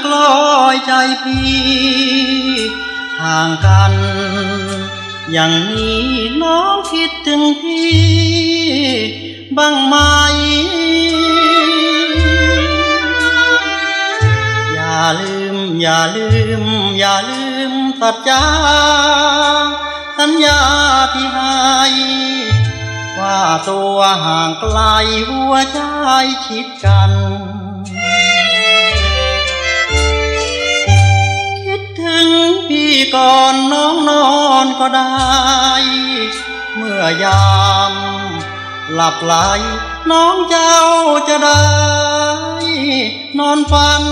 กลอยใจพี่ห่างกันอย่างนี้น้องคิดถึงพี่บ้างไหมอย่าลืมอย่าลืมอย่าลืมสัจจาสัญญาที่ให้ว่าตัวห่างไกลหัวใจชิดกันคิดถึงพี่ก่อนน้องนอนก็ได้เมื่อยามหลับไหลน้องเจ้าจะได้นอนฝัน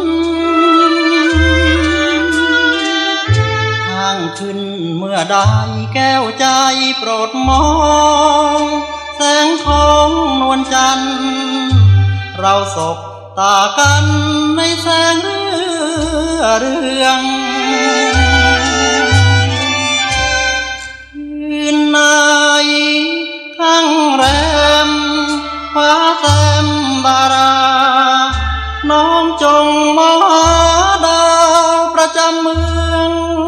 ข้างขึ้นเมื่อใดแก้วใจโปรดมองแสงของนวลจันทร์เราสบตากันในแสงเรื่องคืนไหนข้างแรมฟ้าแต้มบาราน้องจงมองหาดาวประจำเมือง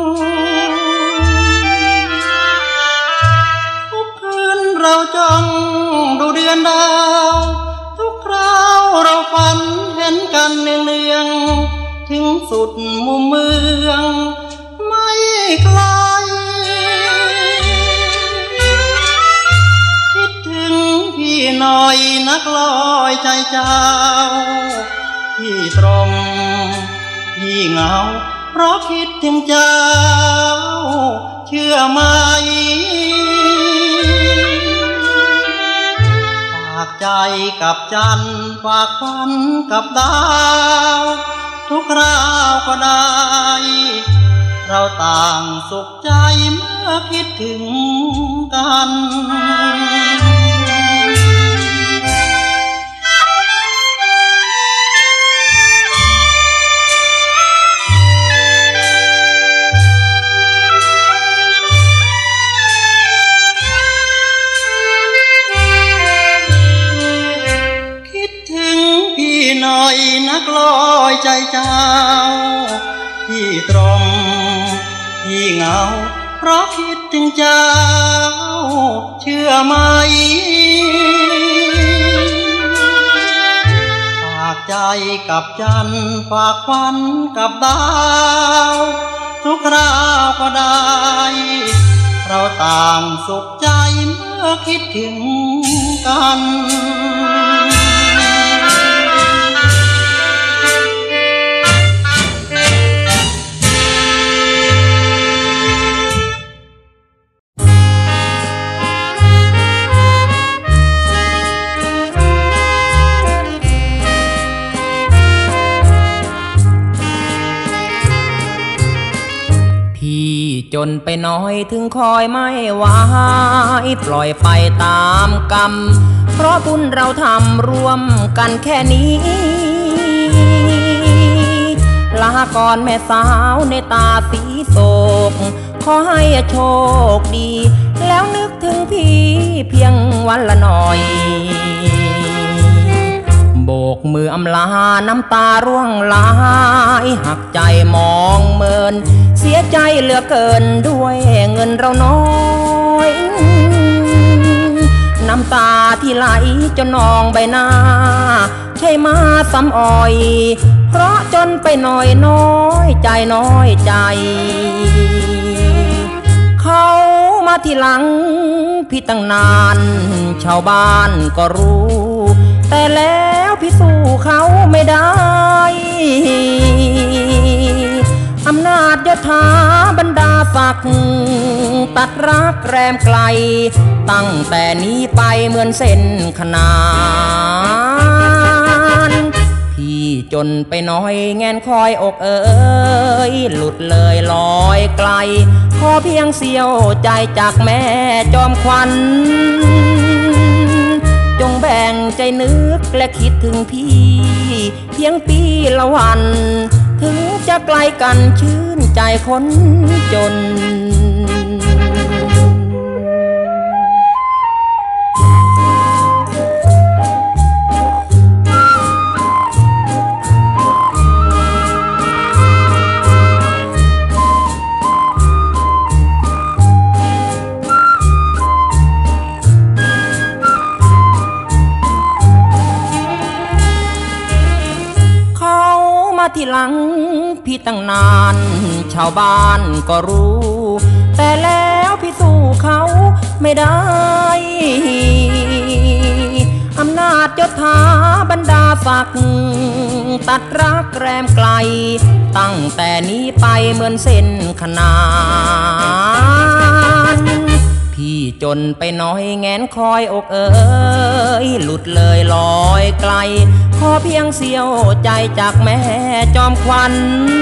ทุกคืนเราจ้องดูเดือนดาวทุกคราวเราฝันเห็นกันเนืองๆถึงสุดมุมเมืองไม่ไกลคิดถึงพี่หน่อยนักลอยใจเจ้าพี่ตรงพี่เหงาเพราะคิดถึงเจ้าเชื่อไหมฝากใจกับจันทร์ฝากฝันกับดาวทุกคราวก็ได้เราต่างสุขใจเมื่อคิดถึงกันหน่อยนักลอยใจเจ้าพี่ตรงพี่เหงาเพราะคิดถึงเจ้าเชื่อไหมฝากใจกับจันทร์ฝากฝันกับดาวทุกคราวก็ได้เราต่างสุขใจเมื่อคิดถึงกันจนไปน้อยถึงคอยไม่ไหวปล่อยไปตามกรรมเพราะบุญเราทำร่วมกันแค่นี้ลาก่อนแม่สาวในตาสีโศกขอให้โชคดีแล้วนึกถึงพี่เพียงวันละหน่อยโบกมืออำลาน้ำตาร่วงไหลหักใจมองเมินเสียใจเหลือเกินด้วยเงินเราน้อยน้ำตาที่ไหลจนนองใบหน้าใช่มาซ้ำอ้อยเพราะจนไปหน่อยน้อยใจน้อยใจเขามาทีหลังพี่ตั้งนานชาวบ้านก็รู้แต่แล้วพี่สู้เขาไม่ได้อำนาจยศถาบรรดาศักดิ์ตัดรักแรมไกลตั้งแต่นี้ไปเหมือนเส้นขนานพี่จนไปน้อยแงนคอยอกหลุดเลยลอยไกลขอเพียงเสี้ยวใจจากแม่จอมขวัญจงแบ่งใจนึกและคิดถึงพี่เพียงปีละวันถึงจะไกลกันชื่นใจคนจนคที่หลังพี่ตั้งนานชาวบ้านก็รู้แต่แล้วพี่สู้เขาไม่ได้อำนาจยศถาบรรดาศักดิ์ตัดรักแรมไกลตั้งแต่นี้ไปเหมือนเส้นขนานพี่จนไปน้อยแงนคอยอกหลุดเลยลอยไกลขอเพียงเสี้ยวใจจากแม่จอมขวัญ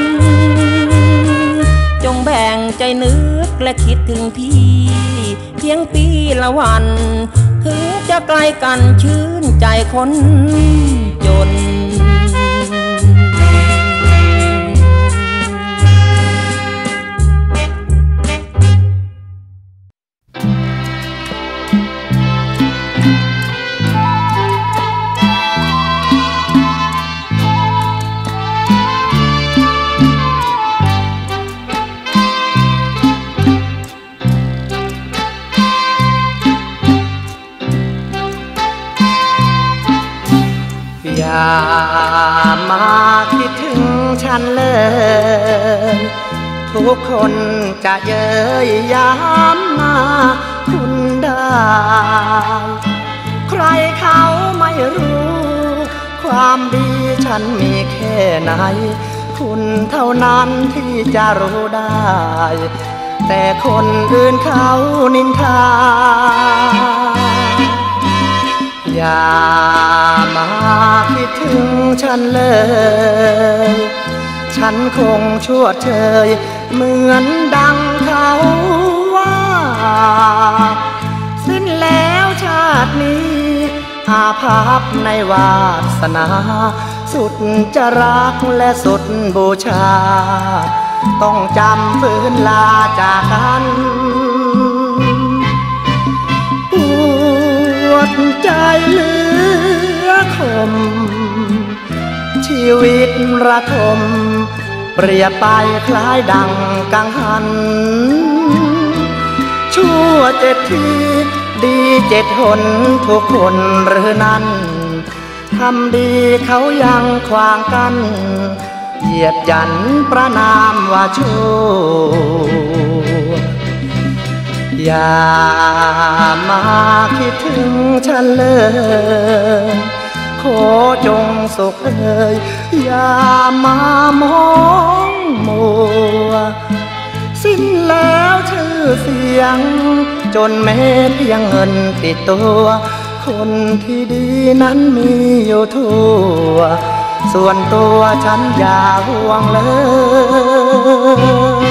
จงแบ่งใจนึกและคิดถึงพี่เพียงปีละวันถึงจะไกลกันชื่นใจคนจนอย่ามาคิดถึงฉันเลย ทุกคนจะเย้ยยามมาคุณได้ใครเขาไม่รู้ความดีฉันมีแค่ไหนคุณเท่านั้นที่จะรู้ได้แต่คนอื่นเขานินทาอย่ามาคิดถึงฉันเลยฉันคงชั่วเชยเหมือนดังเขาว่าสิ้นแล้วชาตินี้อาภัพในวาสนาสุดจะรักและสุดบูชาต้องจำฝืนลาจากกันปวดใจเหลือคมชีวิตระทมเปรียบไปคล้ายดังกังหันชั่ว7 ทีดี7 หนทุกคนหรือนั้นทำดีเขายังขวางกันเหยียดหยันประนามว่าชั่วอย่ามาคิดถึงฉันเลยขอจงสุขเอ่ยอย่ามามองมัวสิ้นแล้วชื่อเสียงจนแม้เพียงเงินติดตัวคนที่ดีนั้นมีอยู่ทั่วส่วนตัวฉันอย่าห่วงเลย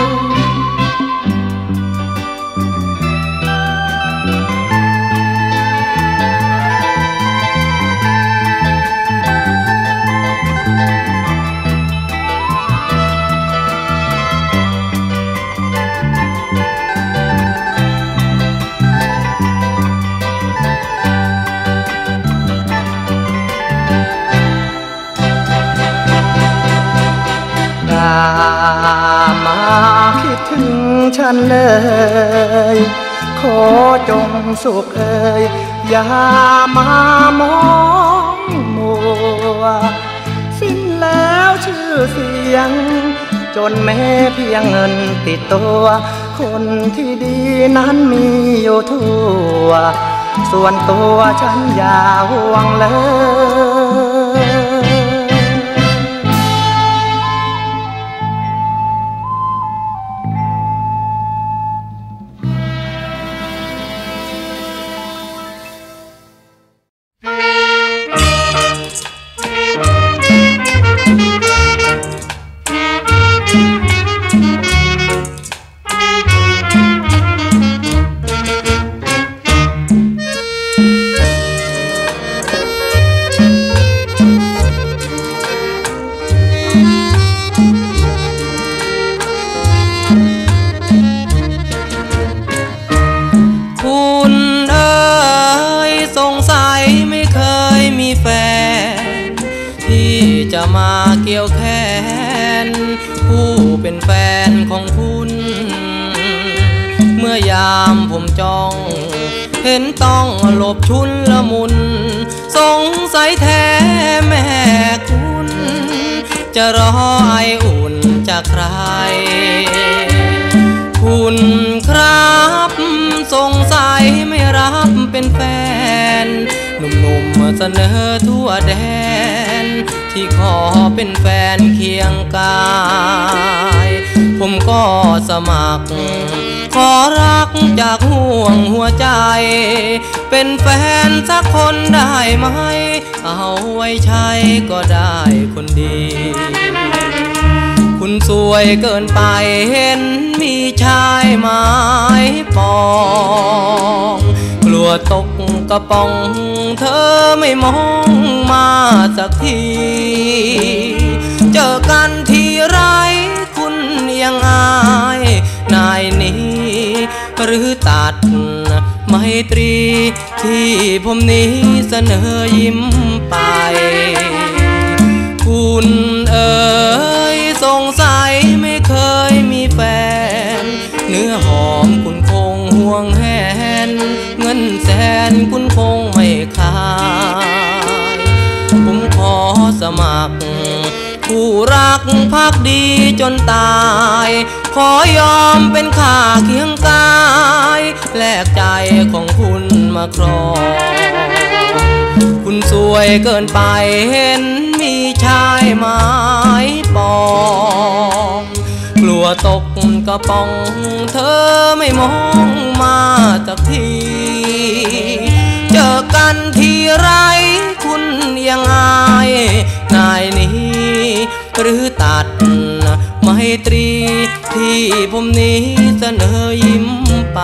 มาคิดถึงฉันเลยขอจงสุขเอ่ยอย่ามามองมัวสิ้นแล้วชื่อเสียงจนแม้เพียงเงินติดตัวคนที่ดีนั้นมีอยู่ทั่วส่วนตัวฉันอย่าห่วงเลยมาเกี่ยวแขนผู้เป็นแฟนของคุณเมื่อยามผมจ้องเห็นต้องหลบชุนละมุนสงสัยแท้แม่คุณจะรอไออุ่นจากใครคุณครับสงสัยไม่รับเป็นแฟนหนุ่มๆเสนอทั่วแดนที่ขอเป็นแฟนเคียงกายผมก็สมัครขอรักจากห่วงหัวใจเป็นแฟนสักคนได้ไหมเอาไว้ใช้ก็ได้คนดีคุณสวยเกินไปเห็นมีชายไม้ปองกลัวตกกระป๋องเธอไม่มองมาสักทีเจอกันทีไรคุณยังอายนายนี้หรือตัดไมตรีที่ผมนี้เสนอยิ้มไปคุณเอ๋ยสงสัยไม่เคยมีแฟนเนื้อหอมคุณคงห่วงแหนเงินแสนคุณคงไม่ขายผมขอสมัครผู้รักภักดีจนตายขอยอมเป็นข้าเคียงกายแลกใจของคุณมาครองคุณสวยเกินไปเห็นมีชายไม้ปองกลัวตกกระป๋องเธอไม่มองมาสักทีเจอกันทีไรคุณยังอายนายนี้หรือตัดไมตรีที่ผมนี้เสนอยิ้มไป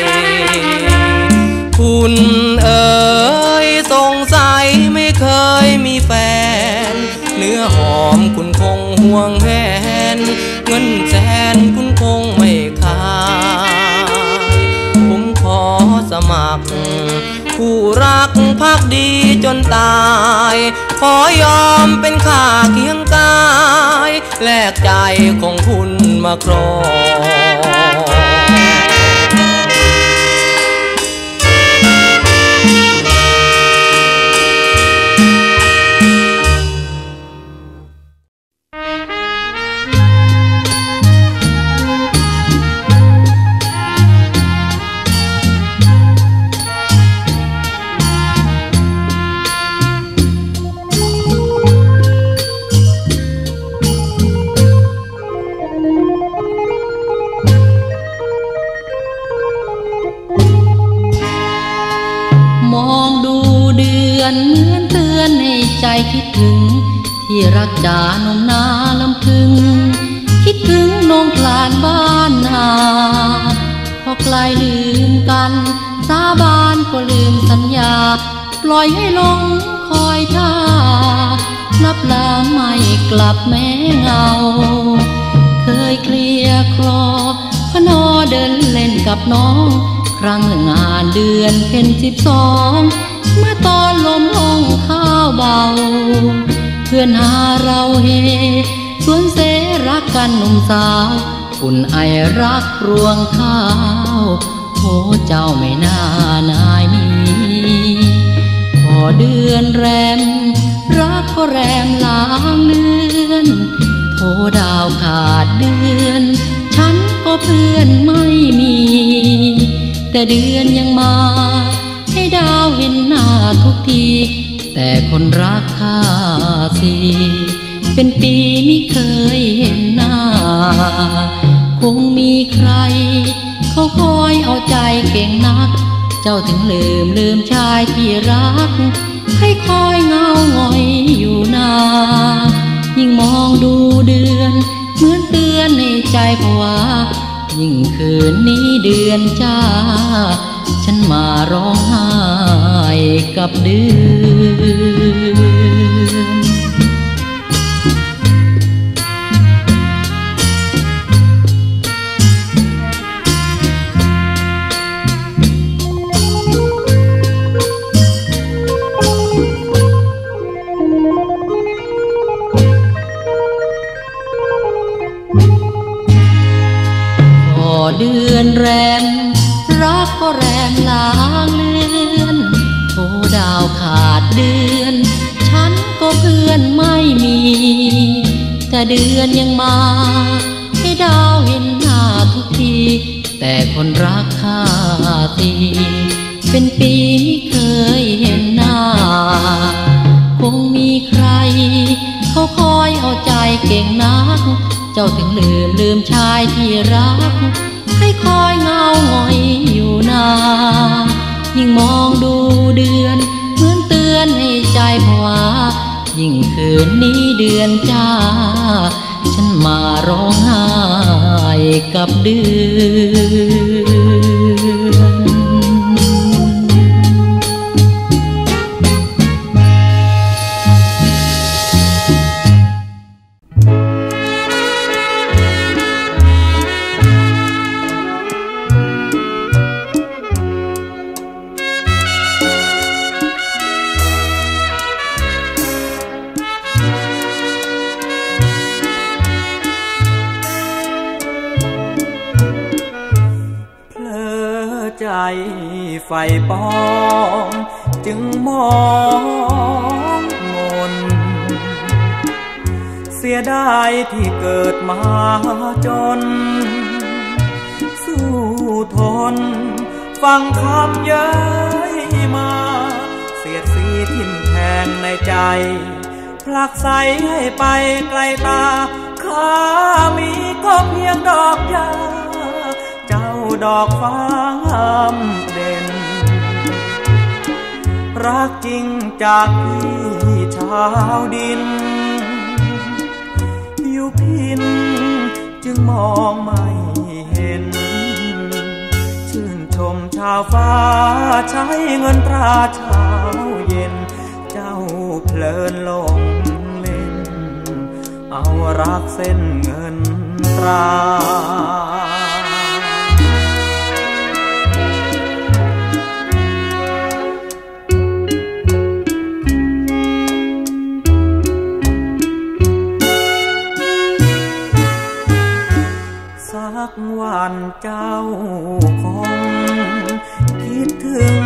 คุณเอ๋ยสงสัยไม่เคยมีแฟนเนื้อหอมคุณคงห่วงแหนเงินแสนคุณคงไม่ขายผมขอสมัครผู้รักภักดีจนตายขอยอมเป็นข้าเคียงกายแลกใจของคุณมาครองเหมือนเตือนให้ใจคิดถึงที่รักจ๋านมนาลำพึงคิดถึงน้องกลานบ้านนาพอไกลลืมกันสาบานก็ลืมสัญญาปล่อยให้ลงคอยท่านับลาไม่กลับแม้เงาเคยเคลียร์คลอพนอเดินเล่นกับน้องครั้งงานเดือนเพ็ญ12เมื่อตอนลมห้องข้าวเบาเพื่อนหาเราเฮสวนเสรักกันหนุ่มสาวอุ่นไอรักรวงข้าวโอ้เจ้าไม่น่านายนี้พอเดือนแรมรักก็แรมลางเลือนโทดาวขาดเดือนฉันก็เพื่อนไม่มีแต่เดือนยังมาให้ดาวเห็นหน้าทุกทีแต่คนรักข้าสิเป็นปีไม่เคยเห็นหน้าคงมีใครเขาคอยเอาใจเก่งนักเจ้าถึงลืมชายที่รักให้คอยเงาหงอยอยู่นายิ่งมองดูเดือนเหมือนเตือนในใจภาวะยิ่งคืนนี้เดือนจ้าฉันมาร้องไห้กับเดือนพอเดือนแรมรักก็แรมลางเลือนโทดาวขาดเดือนเดือนยังมาให้ดาวเห็นหน้าทุกทีแต่คนรักข้าทีเป็นปีไม่เคยเห็นหน้าคงมีใครเขาคอยเอาใจเก่งนักเจ้าถึงลืมชายที่รักให้คอยเงาหงอยอยู่นานยิ่งมองดูเดือนเหมือนเตือนให้ใจผวายิ่งคืนนี้เดือนจ้าฉันมาร้องไห้กับเดือนใจไฟปองจึงมองมนเสียดายที่เกิดมาจนสู้ทนฟังคำเย้ยมาเสียดสีทิ่มแทงในใจผลักไสให้ไปไกลตาข้ามีก็เพียงดอกยาเจ้าดอกฟ้างเด่นรักจริงจากพี่ชาวดินอยู่พินจึงมองไม่เห็นชื่นชมชาวฟ้าใช้เงินตราเช้าเย็นเจ้าเพลินลงเล่นเอารักเส้นเงินตราสักวันเจ้าคงคิดถึง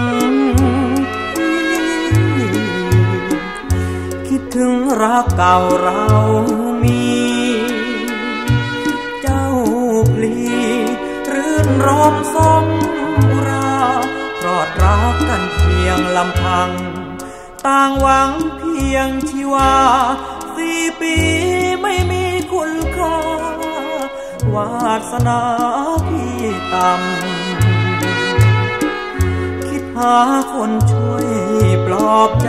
คิดถึงรักเก่าเรามีเจ้าพลีรื่นรมสมราพรอดรักกันเพียงลำพังต่างหวังเพียงชีวา4 ปีไม่มีคุณค่าวาสนาพี่ต่ำคิดหาคนช่วยปลอบใจ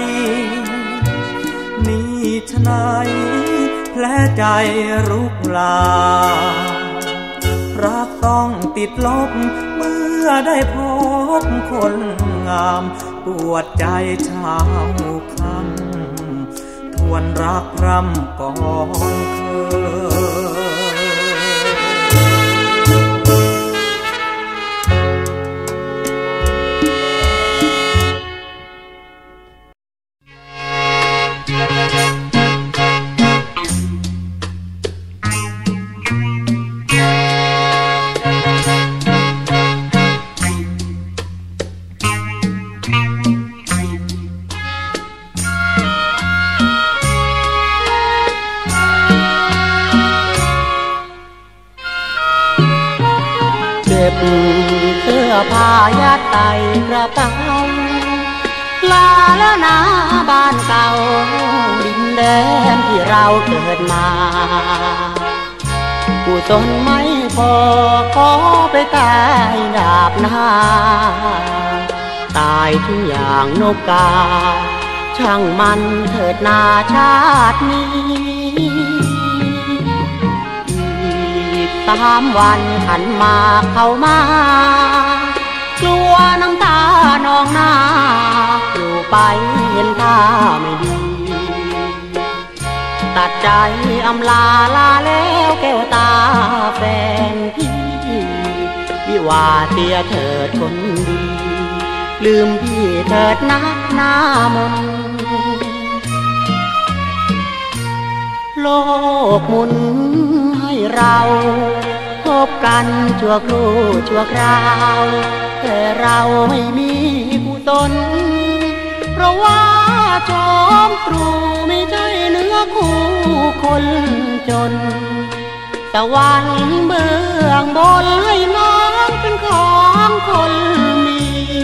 นี่ฉะไหนแผลใจรุกลารักต้องติดลบเมื่อได้พบคนงามปวดใจเช้าค่ำทวนรักรำก่อนเคยเสื้อผ้ายัดใส่กระเป๋าลาแล้วนะบ้านเก่าดินแดนที่เราเกิดมากุศลไม่พอขอไปตายดาบหน้าตายทุกอย่างนกกาช่างมันเถิดนาชาตินี้3 วันขันมาเข้ามากลัวน้ำตานองหน้าอยู่ไปเห็นท่าไม่ดีตัดใจอำลาลาแล้วแก้วตาแฟนพี่วิวาเสียเถิดคนดีลืมพี่เถิดนักหน้ามนโลกหมุนให้เราพบกันชั่วครู่ชั่วคราวแต่เราไม่มีกุศลราะว่าจอมตรูไม่ใช่เนื้อคู่คนจนตะวันเบื้องบนให้น้องเป็นของคนมี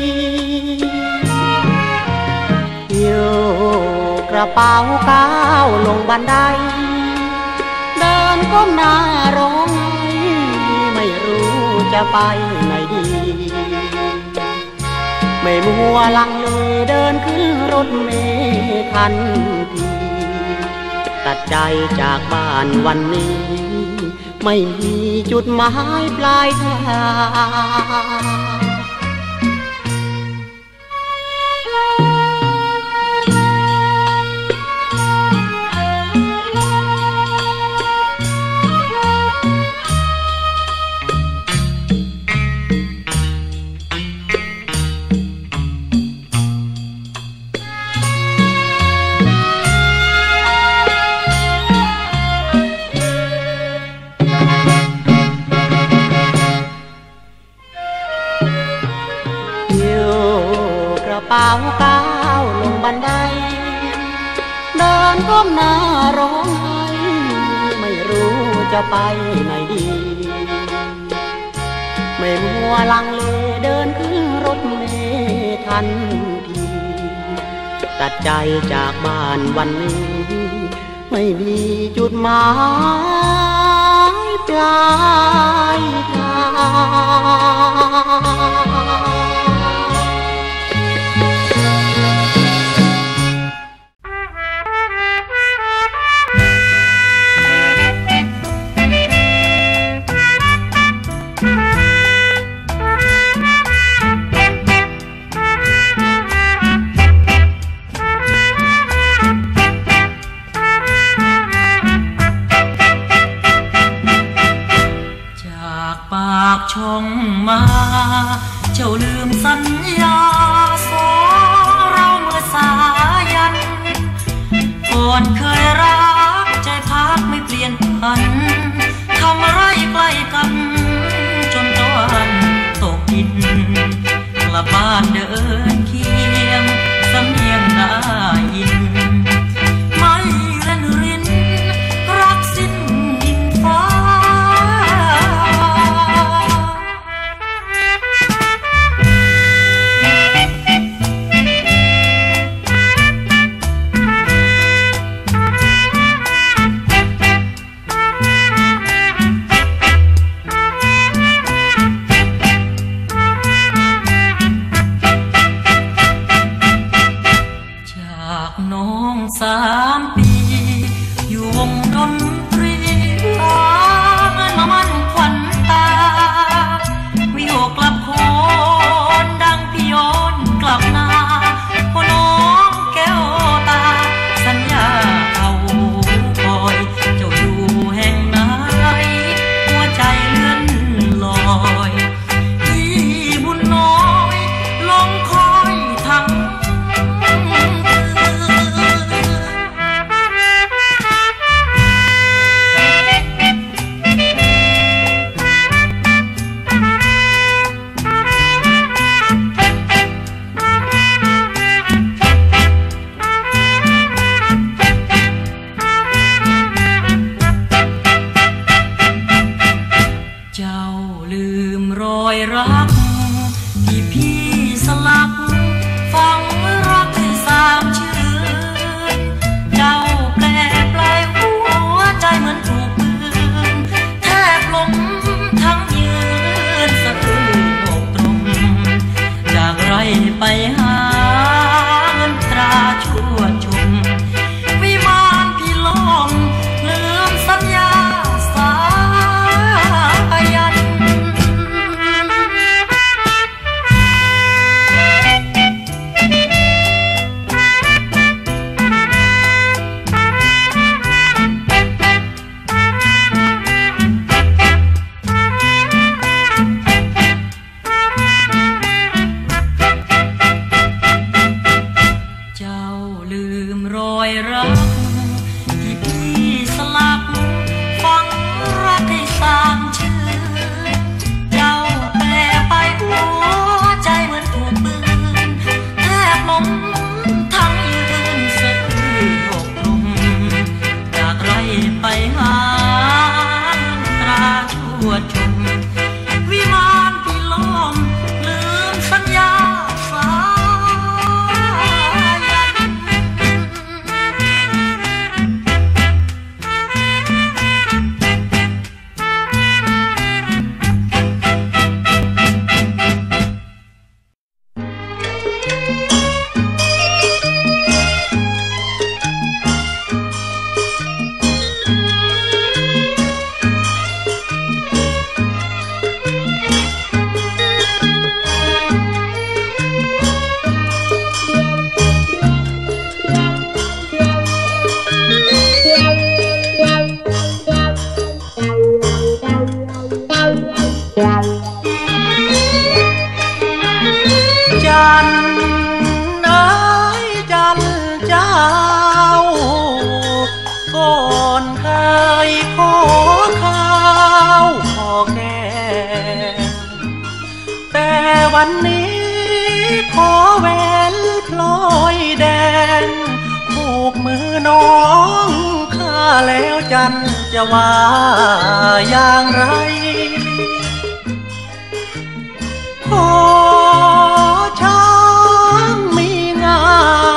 อยู่กระเป๋าก้าวลงบันไดเดินก้มหน้าร้องไม่รู้จะไปไหนดีไม่มัวลังเลเดินขึ้นรถเมล์ทันทีตัดใจจากบ้านวันนี้ไม่มีจุดหมายปลายทางเป่าก้าวลงบันไดเดินก้มหน้าร้องไห้ไม่รู้จะไปไหนดีไม่มัวลังเลเดินขึ้นรถเมล์ทันทีตัดใจจากบ้านวันนี้ไม่มีจุดหมายปลายทางช่องมาเจ้าลืมสัญญาสองเราเมื่อสายันก่อนเคยรักใจพักไม่เปลี่ยนพันทำอะไรใกล้กันจนตะวันตกดินกลับบ้านเดินเคียงสำเนียงได้ยินไม่เล่นรินรักสิ้นดินฟ้า3 ปีอยู่วงดนตรีหาเงินมามั่นขวัญตาวิโยกลับโคนดังพี่ย้อนกลับนาพอน้องแก้วตาสัญญาเอาคอยเจ้าอยู่แห่งไหนหัวใจเลื่อนลอยที่บุญน้อยลงคอยทั้งรักที่พี่สลักฟังรักให้3 ชื่นเจ้าแปลปลายหัวใจเหมือนถูกปืนแทบล้มทั้งยืนสะอื้นอกตรงจากไรไปหาเงินตราชั่วชมวิมานพี่ลงลืมสัญญาสายันรักที่พี่สลักฟังรักให้3 ชื่อเจ้าแปลไปหัวใจเหมือนถูกปืนแทบล้มจันทร์จะว่าอย่างไรขอช้างมีงา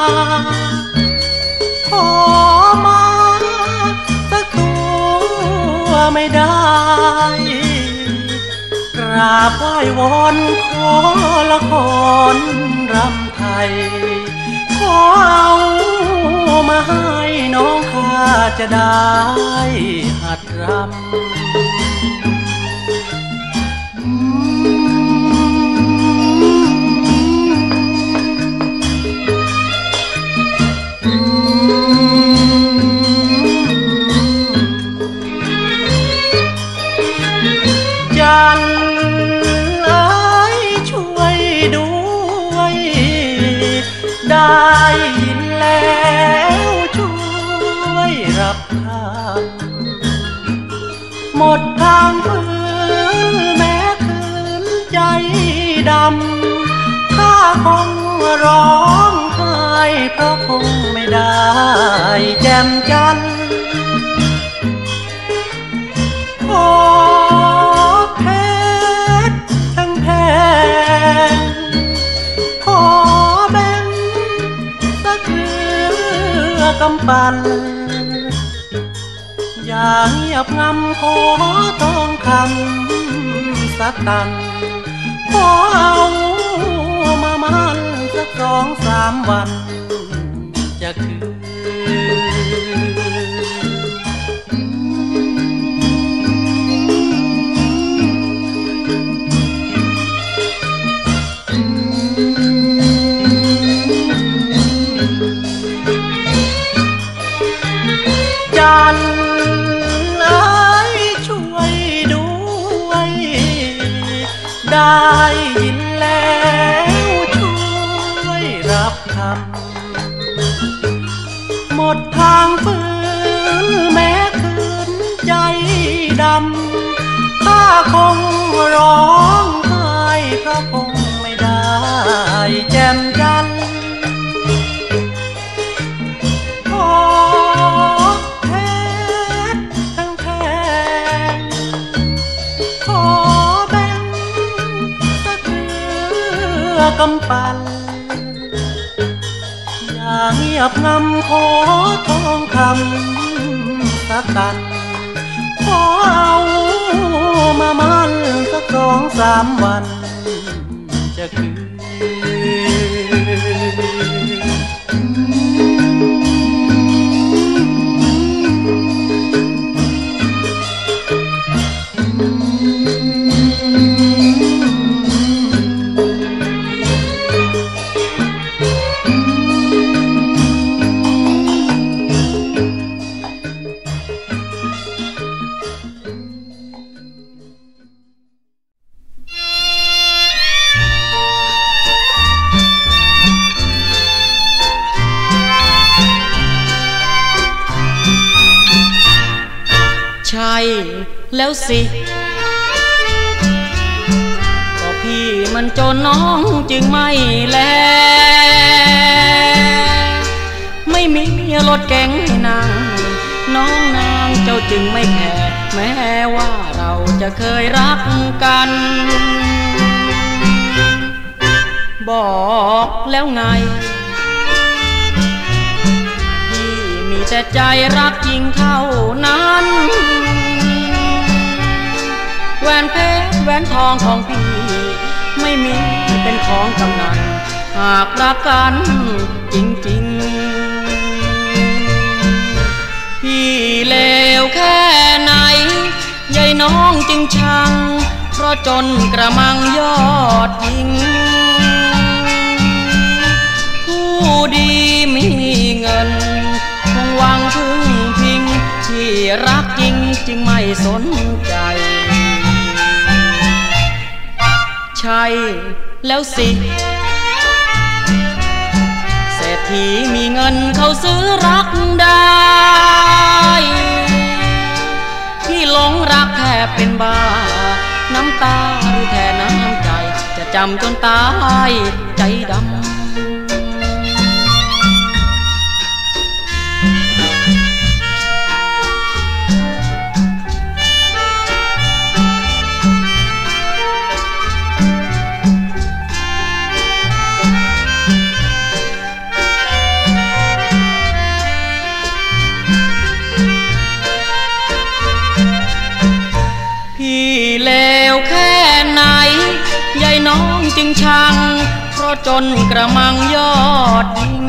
ขอมาสักตัวไม่ได้กราบไหว้วอนขอละครรำไทยขอเอามาให้น้องข้าจะได้หัดรำจันเอ๋ยช่วยด้วยได้ยินแล้วช่วยรับทางหมดทางฝืนแม้คืนใจดำข้าคงร้องไห้เพราะคงไม่ได้แจ่มจันทร์ขอเพชรทั้งแพงขอแบ่งสักเรือกำปั้นอย่างเงียบงำขอทองคำสักตันขอเอามามันสัก2-3 วันจะคืนจันเอ๋ยช่วยด้วยได้ยินแล้วช่วยรับคำหมดทางฝืนแม้คืนใจดำข้าคงร้องไห้เพราะคงไม่ได้แจ่มจันทร์ขอเพชรทั้งแพงขอแบ่งสักเรือกำปั้นอย่างเงียบงำขอทองคำสักตันขอเอามามันสัก2-3 วันจะคืนใช่แล้วสิก็พี่มันจนน้องจึงไม่แลไม่มีรถเก๋งให้นั่งน้องนางเจ้าจึงไม่แคร์แม้ว่าเราจะเคยรักกันบอกแล้วไงพี่มีแต่ใจรักจริงเท่านั้นแหวนเพชรแหวนทองของพี่ไม่มีเป็นของกำนันหากรักกันจริงๆพี่เลวแค่ไหนยายน้องจึงชังเพราะจนกระมังยอดยิงผู้ดีมีเงินคงหวังพึ่งพิงที่รักจริงจึงไม่สนใจใช่แล้วสิเศรษฐีมีเงินเขาซื้อรักได้ที่หลงรักแทบเป็นบ้าน้ำตาหรือแทนน้ำใจจะจำจนตายใจดำน้องจึงชังเพราะจนกระมังยอดหญิง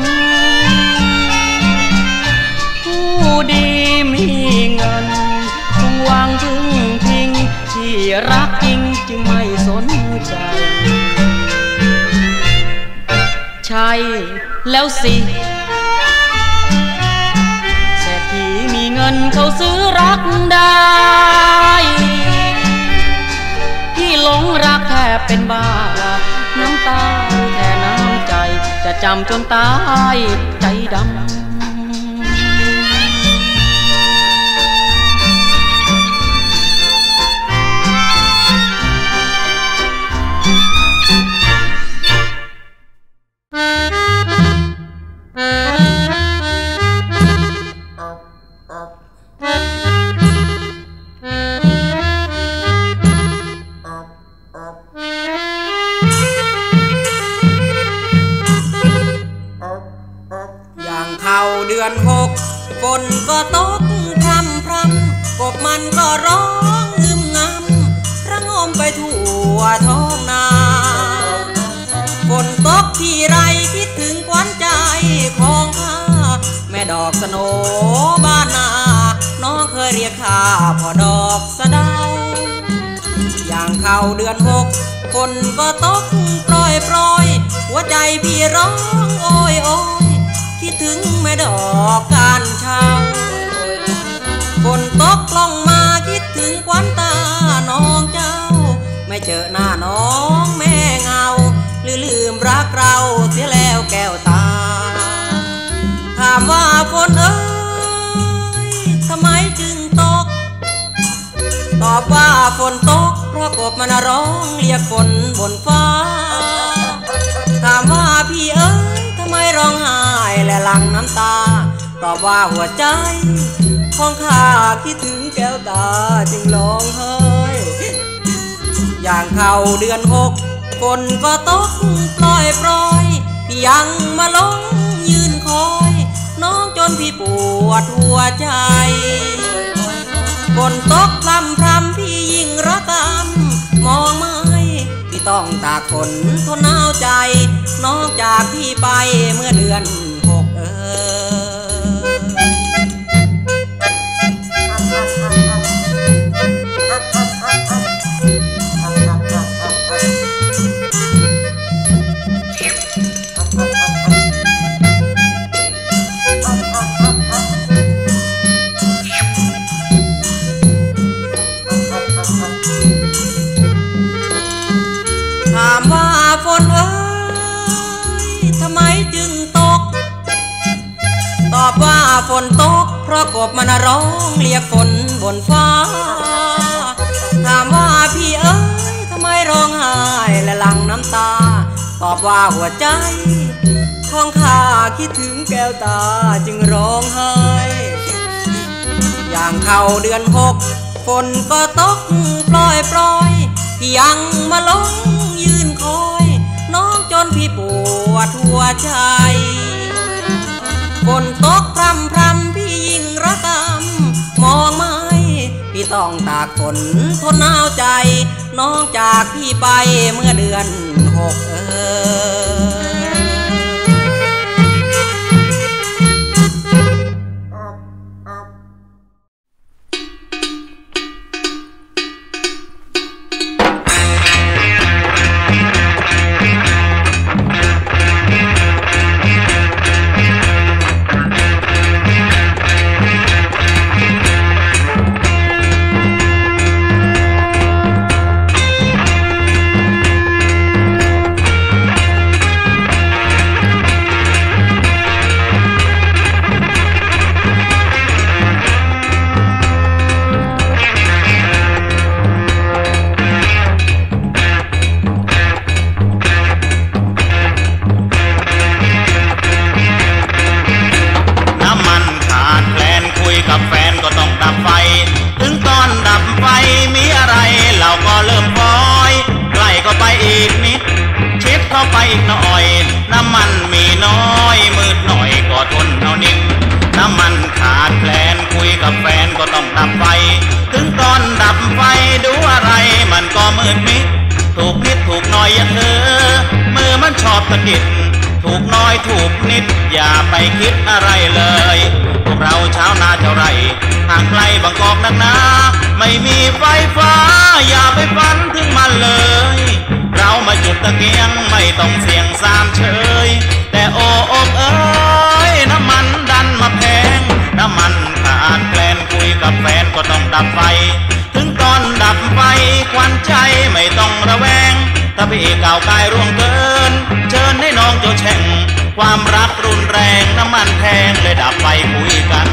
ผู้ดีมีเงินคงวางพึ่งพิงที่รักจริงจึงไม่สนใจใช่แล้วสิเศรษฐีมีเงินเขาซื้อรักได้ที่หลงรักแทบเป็นบ้าน้ำตาแค่น้ำใจจะจำจนตายใจดำเดือนหกฝนก็ตกพรำพรำกบมันก็ร้องงึมงำระงมไปทั่วท้องนาฝนตกที่ไรคิดถึงขวัญใจของข้าแม่ดอกสโนบ้านนาน้องเคยเรียกข้าพ่อดอกสะเดาอย่างเข้าเดือนหกฝนก็ตกโปรยโปรยหัวใจพี่ร้องโอยโอยคิดถึงแม่ดอกการเช้าฝนตกลงมาคิดถึงขวัญตาน้องเจ้าไม่เจอหน้าน้องแม่เงาหรือลืมรักเราเสียแล้วแก้วตาถามว่าฝนเอ้ยทำไมจึงตกตอบว่าฝนตกเพราะกบมันร้องเรียกฝนบนฟ้าถามว่าพี่เอ้ยทำไมร้องไห้และหลั่งน้ำตาตอบว่าหัวใจของข้าคิดถึงแก้วตาจึงร้องไห้อย่างเข้าเดือนหกฝนก็ตกปล่อยปล่อยพี่ยังมาลงยืนคอยน้องจนพี่ปวดหัวใจฝนตกพรำพรำพี่ยิ่งระกำมองไม่พี่ต้องตากฝนทนหนาวใจน้องจากพี่ไปเมื่อเดือนหกถามว่าฝนเอ้ยทำไมจึงตกตอบว่าฝนตกเพราะกบมันร้องเรียกฝนบนฟ้าถามว่าพี่เอ้ยทำไมร้องไห้และหลั่งน้ำตาตอบว่าหัวใจของข้าคิดถึงแก้วตาจึงร้องไห้อย่างเข้าเดือนหกฝนก็ตกปล่อยปล่อยพี่ยังมาลงยืนคอยน้องจนพี่ปวดหัวใจฝนตกพรำพรำพี่ยิ่งระกำมองไม่พี่ต้องตากฝนทนหนาวใจน้องจากพี่ไปเมื่อเดือนหกถูกนิดถูกน้อยอยอย่าเธอมือมันชอบตะกิดถูกน้อยถูกนิดอย่าไปคิดอะไรเลยพวกเราชาวนาเจ้าไรห่างไกลบางกอกนักหนาไม่มีไฟฟ้าอย่าไปฝันถึงมันเลยเรามาจุดตะเกียงไม่ต้องเสี่ยงสามเฉยแต่โอ้อกเอ้ยน้ำมันดันมาแพงน้ำมันขาดแคลนคุยกับแฟนก็ต้องดับไฟถึงตอนดับไฟควันใจไม่ต้องระแวงถ้าพี่ก้าวกายร่วงเกินเชิญให้น้องโจแช่งความรักรุนแรงน้ำมันแพงเลยดับไฟคุยกัน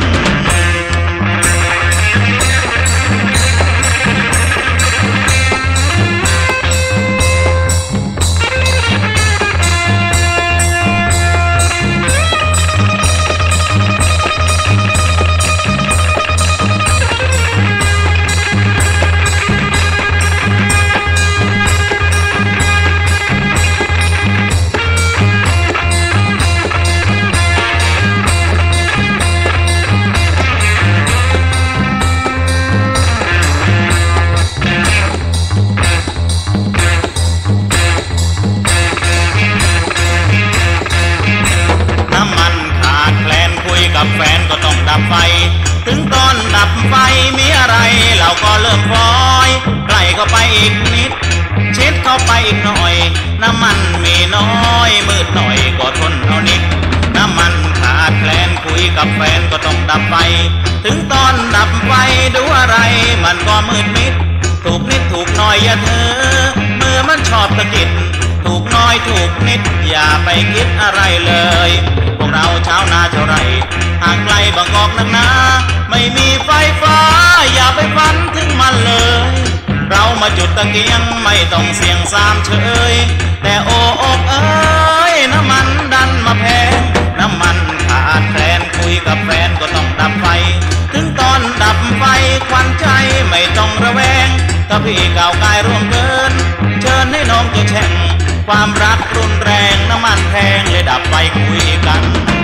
กับแฟนก็ต้องดับไฟถึงตอนดับไฟมีอะไรเราก็เริ่มฟอยใกล้เข้าไปอีกนิดชิดเข้าไปอีกหน่อยน้ำมันมีน้อยมืดหน่อยก็ทนเอานิดน้ำมันขาดแคลนคุยกับแฟนก็ต้องดับไฟถึงตอนดับไฟดูอะไรมันก็มืดมิดถูกนิดถูกหน่อยอย่าเธอมือมันชอบตะกิดถูกน้อยถูกนิดอย่าไปคิดอะไรเลยพวกเราชาวนาชาวไร่ห่างไกลบางกอกนักหนาไม่มีไฟฟ้าอย่าไปฝันถึงมันเลยเรามาจุดตะเกียงไม่ต้องเสี่ยงสามเฉยแต่โอ้อกเอ้ยน้ำมันดันมาแพงน้ำมันขาดแคลนคุยกับแฟนก็ต้องดับไฟถึงตอนดับไฟควันใจไม่ต้องระแวงถ้าพี่ก้าวกายร่วงเกินเชิญให้น้องโจแช่งความรักรุนแรงน้ำมันแพงเลยดับไฟคุยกัน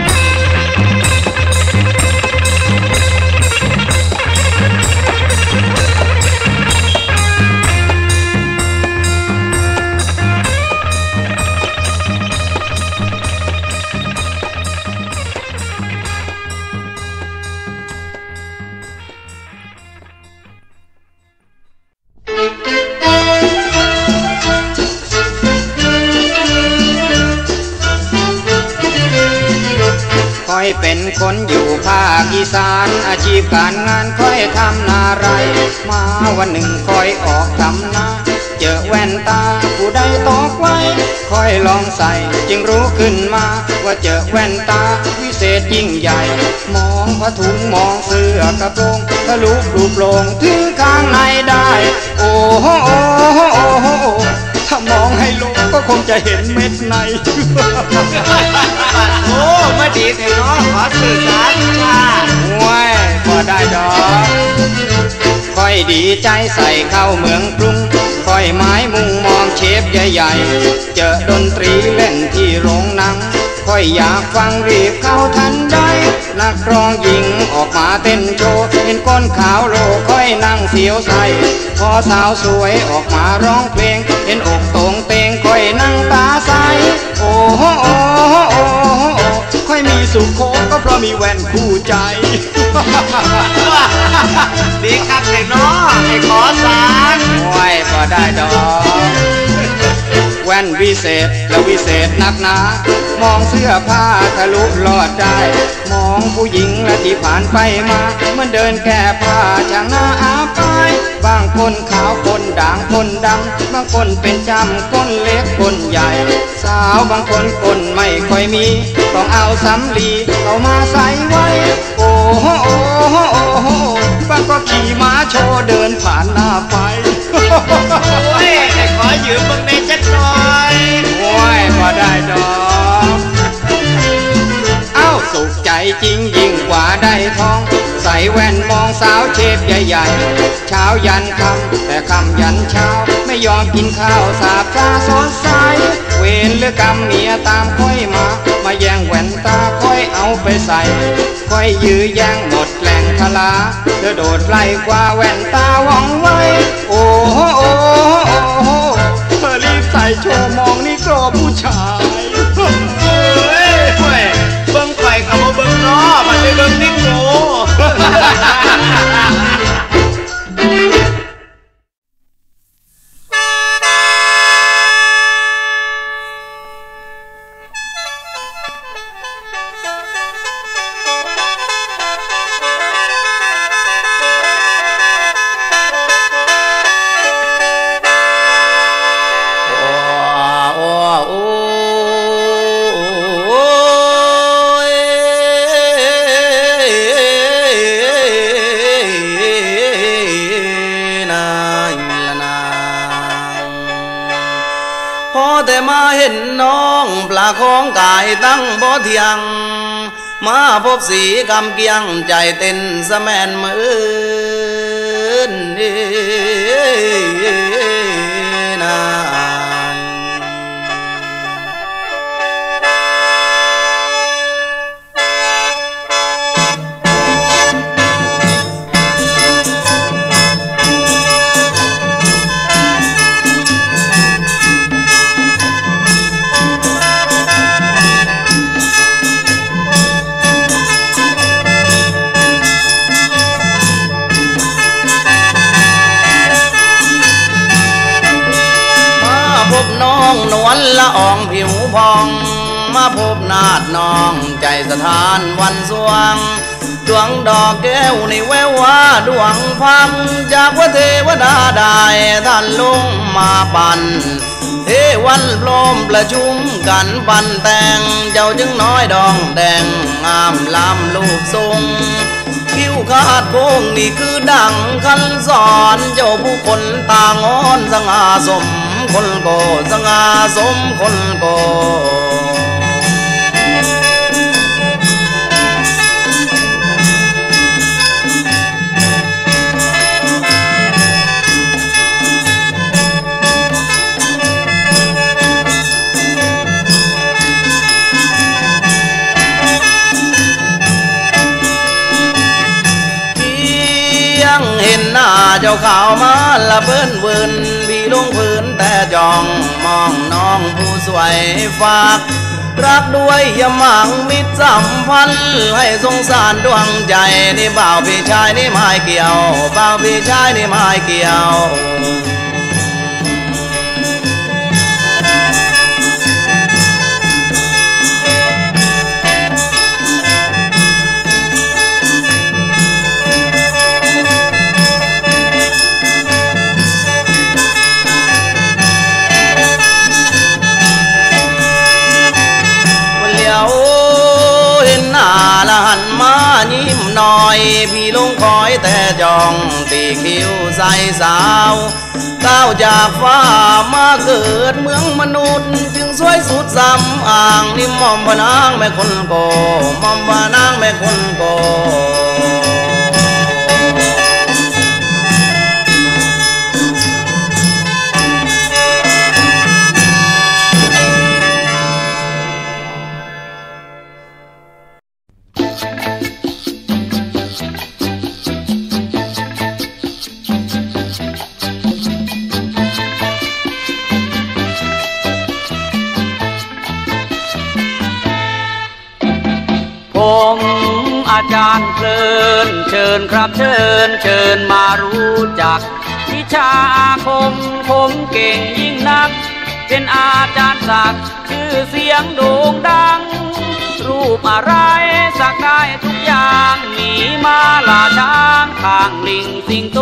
ค่อยเป็นคนอยู่ภาคอีสานอาชีพการงานค่อยทำนาไรมาวันหนึ่งค่อยออกทำนาเจอแว่นตาผู้ใดตอกไว้ค่อยลองใส่จึงรู้ขึ้นมาว่าเจอแว่นตาวิเศษยิ่งใหญ่มองผ้าถุงมองเสื้อกระโปรงทะลุปลุกโปร่งถึงข้างในได้โอ้โหโอ้โหโอ้โหถ้ามองให้ลงก็คงจะเห็นเม็ดในโอ้มาดีแต่น้องขอสื่อสารค่ะว้ยพอได้ดอกค่อยดีใจใส่เข้าเมืองกรุงค่อยไม้มุงมองเชฟใหญ่ๆเจอดนตรีเล่นที่โรงหนังค่อยอยากฟังรีบเข้าทันได้นักร้องหญิงออกมาเต้นโชว์เห็นก้นขาวโลค่อยนั่งเสียวใสพอสาวสวยออกมาร้องเพลงเห็นอกตรงเตงค่อยนั่งตาใสโอ้โหโอ้โหโอ้โหค่อยมีสุขโคก็เพราะมีแว่นคู่ใจดีครับไอ้น้องไอ้ขอสารโอ้ยพอได้ดอกแว่นวิเศษและวิเศษนักหนามองเสื้อผ้าทะลุลอดได้มองผู้หญิงและที่ผ่านไปมาเหมือนเดินแก้ผ้าช่างหน้าอาบายบางคนขาวคนด่างคนดำบางคนเป็นจำคนเล็กคนใหญ่สาวบางคนคนไม่ค่อยมีต้องเอาสำลีเอามาใส่ไว้โอ้โหโอ้โหโอ้โหบางก็ขี่ม้าโชว์เดินผ่านหน้าไปโอ้ยขอยืมมึงในจักหน่อยโอ้ยพอได้ดอกสุขใจจริงยิ่งกว่าได้ทองใส่แว่นมองสาวเชฟใหญ่ๆเช้ายันค่ำแต่ค่ำยันเช้าไม่ยอมกินข้าวสาบตาสดใสเวรหรือกรรมเมียตามค่อยมาแย่งแว่นตาค่อยเอาไปใส่ค่อยยื้อแย่งหมดแหล่งทลาเธอโดดไล่กว่าแว่นตาว่องไวโอ้โหโอ้โหโอ้โหเธอรีบใส่โชว์มองนี่กรอผู้ชายเฮ้ยเบิ่งไข่กับเบิ่งน้อมันได้เบิ่งนิโก้แต่มาเห็นน้องปลาของกายตั้งบ่เที่ยงมาพบสีกำเกียงใจเต้นสะแมนมืนนานวลละอองผิวพองมาพบนาดน้องใจสถานวันสวงดวงดอกแก้วในแววว่าดวงพังจากว่าเทวดาได้ท่านลงมาปั่นเทวันพร้อมประชุมกันปั่นแต่งเจ้าจึงน้อยดองแดงงามลำลูกทรงคิ้วขาดโค้งนี่คือดังคันสอนเจ้าผู้คนตางอนสง่าสมคนโกสง่าสมคนโกเห็นหน้าเจ้าข่าวมาละเบิ้นเวินพี่ลงพื้นแต่จองมองน้องผู้สวยฝากรักด้วยอย่าหมั่งมิตรสัมพันธ์ให้สงสารดวงใจนี่บ่าวพี่ชายนี่ไม่เกี่ยวบ่าวพี่ชายนี่ไม่เกี่ยวเห็นหน้าละหันมายิ้มหน่อยพี่ลงคอยแต่จองตีคิ้วใส่สาวก้าวจากฟ้ามาเกิดเมืองมนุษย์จึงสวยสุดสำอ่างนี่มอมพนางแม่คนโกมอมพนางแม่คนโกผมอาจารย์เพลินเชิญครับเชิญมารู้จักวิชาอาคมผมเก่งยิ่งนักเป็นอาจารย์ศักดิ์ชื่อเสียงโด่งดังรูปอะไรสักได้ทุกอย่างมีมาลาช้างข้างลิงสิงโต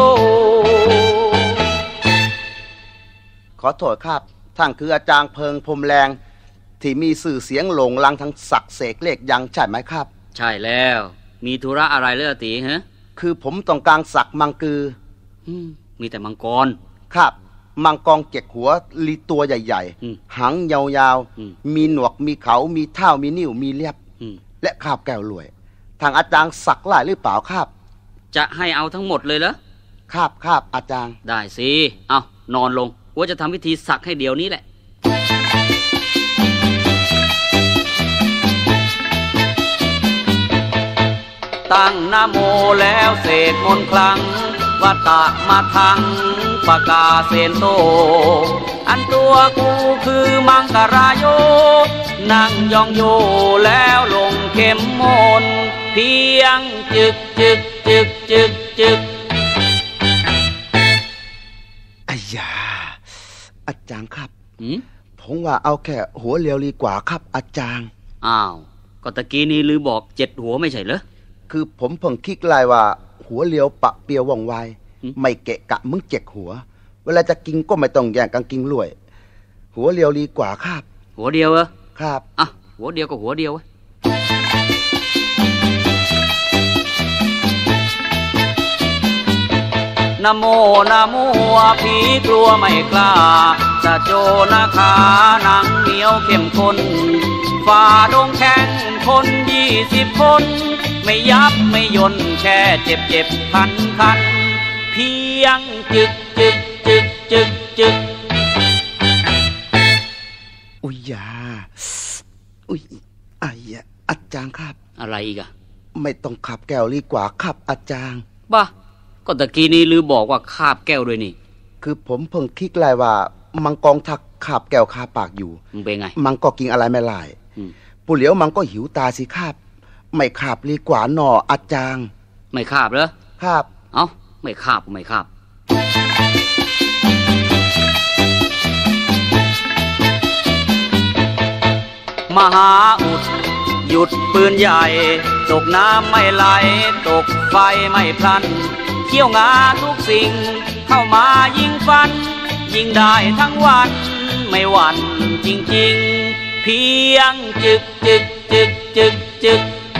ขอโทษครับท่านคืออาจารย์เพิงพรมแรงที่มีสื่อเสียงหลงลังทั้งศักดิ์เสกเลขยังใช่ไหมครับใช่แล้วมีธุระอะไรเลือตีฮะคือผมต้องการสักมังกือมีแต่มังกรครับมังกรเจ็กหัวลีตัวใหญ่ๆหางยาวๆมีหนวกมีเขามีเท้ามีนิ้วมีเล็บและคาบแก้วรวยทางอาจารย์สักหลายหรือเปล่าครับจะให้เอาทั้งหมดเลยเหรอครับอาจารย์ได้สิเอานอนลงว่าจะทำพิธีสักให้เดี๋ยวนี้แหละตั้งนะโมแล้วเสกมนต์คลังวัตตะมาทังปกาเสนโตอันตัวกูคือมังกราโยนั่งยองโยแล้วลงเข็มมนเพียงจึกจึกจึกจึกจึกอ้ยาอาจารย์ครับผมว่าเอาแค่หัวเรียวดีกว่าครับอาจารย์อ้าวก็ตะกี้นี้ลือบอก7หัวไม่ใช่เหรอคือผมเพิ่งคิดไล่ว่าหัวเรียวปะเปียวว่องไวไม่เกะกะมึง7หัวเวลาจะกินก็ไม่ต้องแย่งกันกินรวยหัวเรียวดีกว่าครับหัวเดียวเหรอครับอ่ะหัวเดียวก็หัวเดียวนะโมนะโมผีกลัวไม่กล้าจะโจนาคาหนังเหนียวเข้มข้นฝ่าดงแข่งคน20คนไม่ยับไม่ยนแค่เจ็บเจ็บคันคันเพียงจึกจึกจึกจึกจึกอุ้ยยาอุ้ยไอ้อาจารย์ครับอะไรอีกอะไม่ต้องขับแก้วดีกว่าครับอาจารย์บ้าก็ตะกี้นี้ลือบอกว่าคาบแก้วด้วยนี่คือผมเพิ่งคิดไล่ว่ามังกรทักคาบแก้วคาปากอยู่มันเป็นไงมังก็กินอะไรไม่ไล่ปู่เหลียวมังก็หิวตาสิคาบไม่คาบดีกว่าหนออาจารย์ไม่คาบเหรอคาบเอ้าไม่คาบไม่คาบมหาอุดหยุดปืนใหญ่ตกน้ำไม่ไหลตกไฟไม่พลันเขี้ยวงาทุกสิ่งเข้ามายิงฟันยิงได้ทั้งวันไม่หวั่นจริงๆเพียงจึกจึกจึกจึกจึก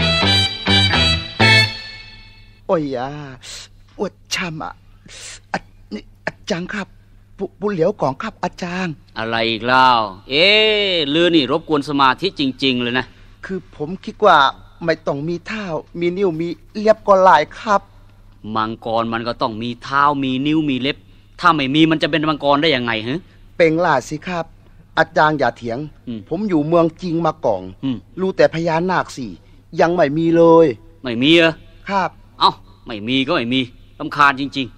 โอ้ยอวดช้ำอาจารย์ครับบุญเหลียวก่อนครับอาจารย์อะไรอีกแล้วลือนี่รบกวนสมาธิจริงๆเลยนะคือผมคิดว่าไม่ต้องมีเท้ามีนิ้วมีเล็บก็หลายครับมังกรมันก็ต้องมีเท้ามีนิ้วมีเล็บถ้าไม่มีมันจะเป็นมังกรได้ยังไงฮะเป็นล่าสิครับอาจารย์อย่าเถียงผมอยู่เมืองจริงมาก่อนรู้แต่พญานาคสิยังไม่มีเลยไม่มีเหรอครับเอ้าไม่มีก็ไม่มีรำคาญจริงๆ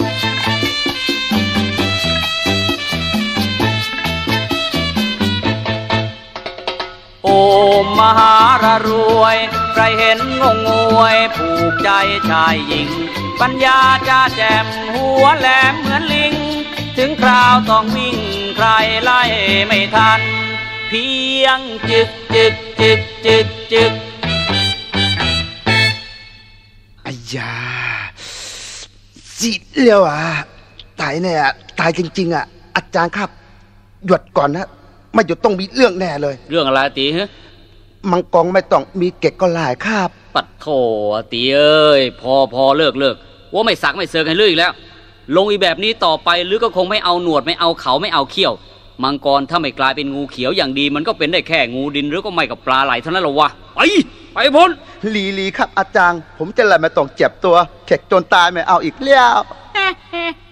โอมมหารรวยใครเห็นงงงวยผูกใจชายหญิงปัญญาจ้าแจ่มหัวแหลมเหมือนลิงถึงคราวต้องวิ่งใครไล่ไม่ทันเพียงจึกจึกจึกจึกจึกอ้ยาสิเลี้ยวตายเนี่ยตายจริงๆอาจารย์ครับหยุดก่อนนะไม่หยุดต้องมีเรื่องแน่เลยเรื่องอะไรตีฮะมังกรไม่ต้องมีเก็กก็หลายครับปัดโถตีเอ้ยพอเลิกว่าไม่สักไม่เซิร์กให้เลิกอีกแล้วลงอีแบบนี้ต่อไปหรือก็คงไม่เอาหนวดไม่เอาเขาไม่เอาเขี้ยวมังกรถ้าไม่กลายเป็นงูเขียวอย่างดีมันก็เป็นได้แค่งูดินหรือก็ไม่กับปลาไหลเท่านั้นหรอวะไปพ้นลีครับอาจารย์ผมจะอะไรไม่ต้องเจ็บตัวเข็กจนตายไม่เอาอีกแล้ว